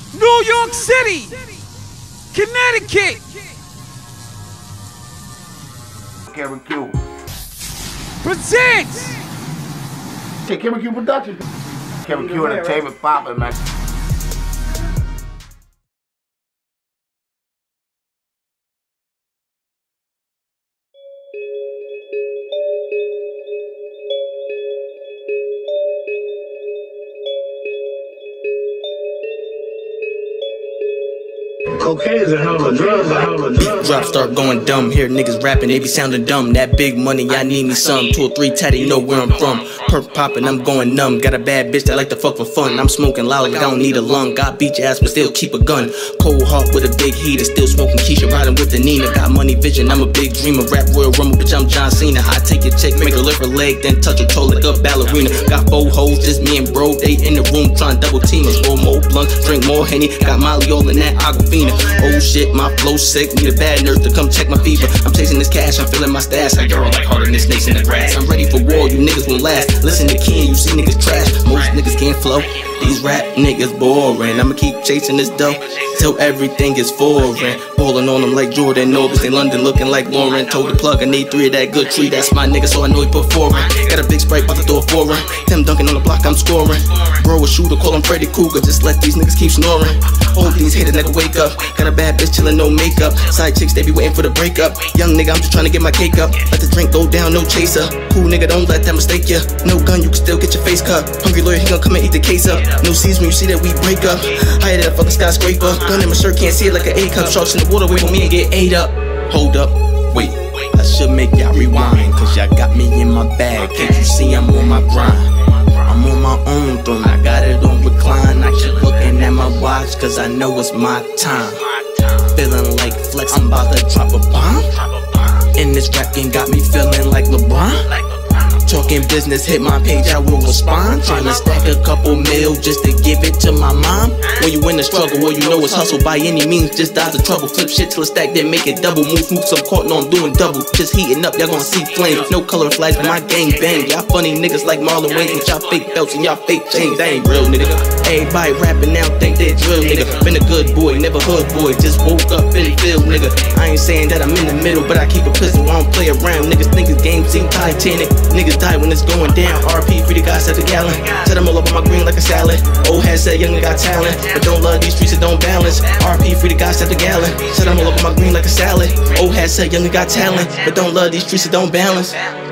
New York City, Connecticut, Kevin Q presents Kevin Q Production. Kevin Q Entertainment poppin', man. Cocaine is a hell of a drug, Drop start going dumb, hear niggas rapping, they be sounding dumb. That big money, I need me some. 2 or 3 tatty, know where I'm from. Perk poppin', I'm going numb. Got a bad bitch that like to fuck for fun. I'm smoking loud like I don't need a lung. Got beat your ass but still keep a gun. Cold heart with a big heater, still smoking Keisha, riding with the Nina. Got money vision, I'm a big dreamer. Rap Royal Rumble, bitch, I'm John Cena. I take a chick, make her lift her leg, then touch her toe like a ballerina. Got 4 hoes, just me and bro, they in the room trying double team us. Roll more blunt, drink more Henny. Got Molly all in that Aquafina. Oh shit, my flow sick, need a bad nurse to come check my fever. I'm chasing this cash, I'm feeling my stash. Like girl, like harder than snakes in the grass. I'm ready for war, you niggas won't last. Listen to Ken, you see niggas trash. Most niggas can't flow, these rap niggas boring. I'ma keep chasing this dough till everything is foreign. Ballin' on them like Jordan Nobles in London, looking like Lauren. Told the plug I need 3 of that good tree, that's my nigga, so I know he put 4 in. Got a big Sprite, about to throw a 4 in. Tim Duncan on the block, I'm scoring. Bro a shooter, call him Freddy Cougar, just let these niggas keep snoring. Hold these haters, nigga wake up. Got a bad bitch chillin', no makeup. Side chicks, they be waiting for the breakup. Young nigga, I'm just trying to get my cake up. Let the drink go down, no chaser. Cool nigga, don't let that mistake ya. No gun, you can still get your face cut. Hungry lawyer, he gon' come and eat the case up. No C's when you see that we break up. Higher than a fucking skyscraper. Gun in my shirt, can't see it like an A cup. Sharks in the water, wait for me and get ate up. Hold up, wait, I should make y'all rewind, cause y'all got me in my bag. Can't you see I'm on my grind? I'm on my own throne, I got it on recline. I keep looking at my watch, cause I know it's my time. Feeling like Flex, I'm about to drop a bomb. And this rap game got me feeling like LeBron. Talking business, hit my page, I will respond. Tryna stack a couple mil just to give it to my mom. When you in the struggle, all you know is hustle by any means, just dodge the trouble. Flip shit till it's stacked, then make it double. Move some caught, no I'm doing double. Just heating up, y'all gonna see flames. No color flags, but my gang bang. Y'all funny niggas like Marlon Wayans with y'all fake belts and y'all fake chains. They ain't real, nigga. Everybody rapping now think they drill, nigga. Been a good boy, never hood boy. Just woke up in the field, nigga. I ain't saying that I'm in the middle, but I keep a pistol, I don't play around. Niggas think this game seem Titanic. Niggas die when it's going down. RP, free the guys at the gallon. Set them all up on my green like a salad. Old head said young nigga got talent, but don't love these streets that don't balance. RP, free the guys at the gallon. Set them all up on my green like a salad. Old head said young nigga got talent, but don't love these streets that don't balance.